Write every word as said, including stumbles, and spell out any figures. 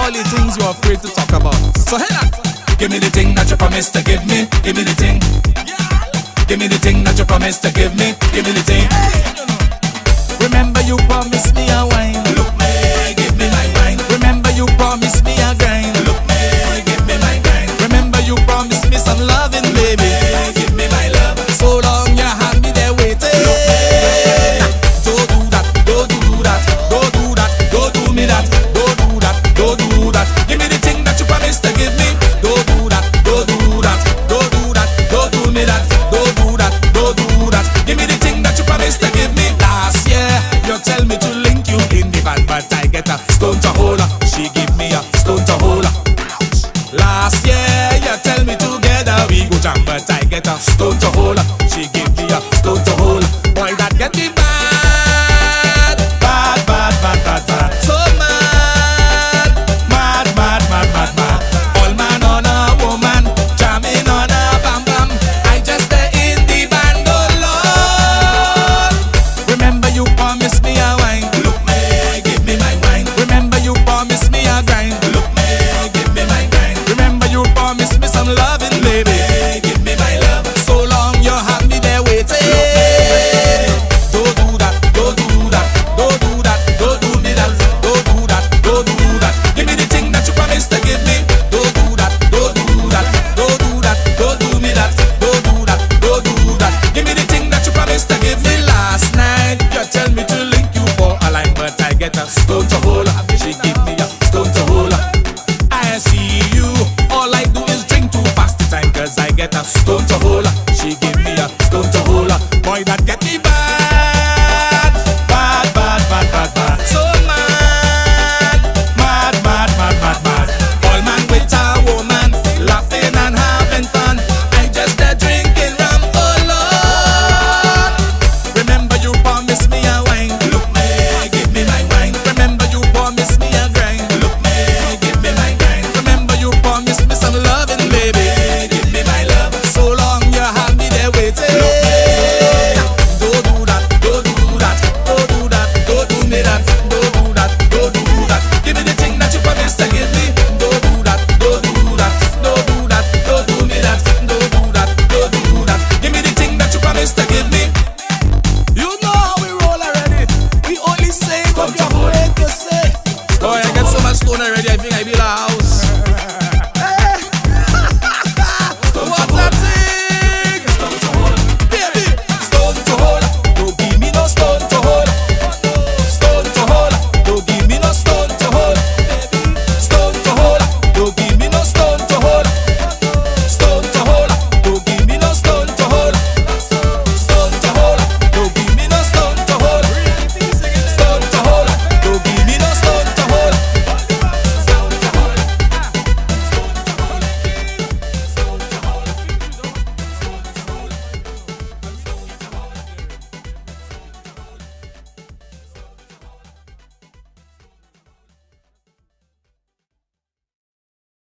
all the things you're afraid to talk about. So hey now, give me the thing that you promised to give me. Give me the thing. Give me the thing that you promised to give me. Give me the thing. Remember you promised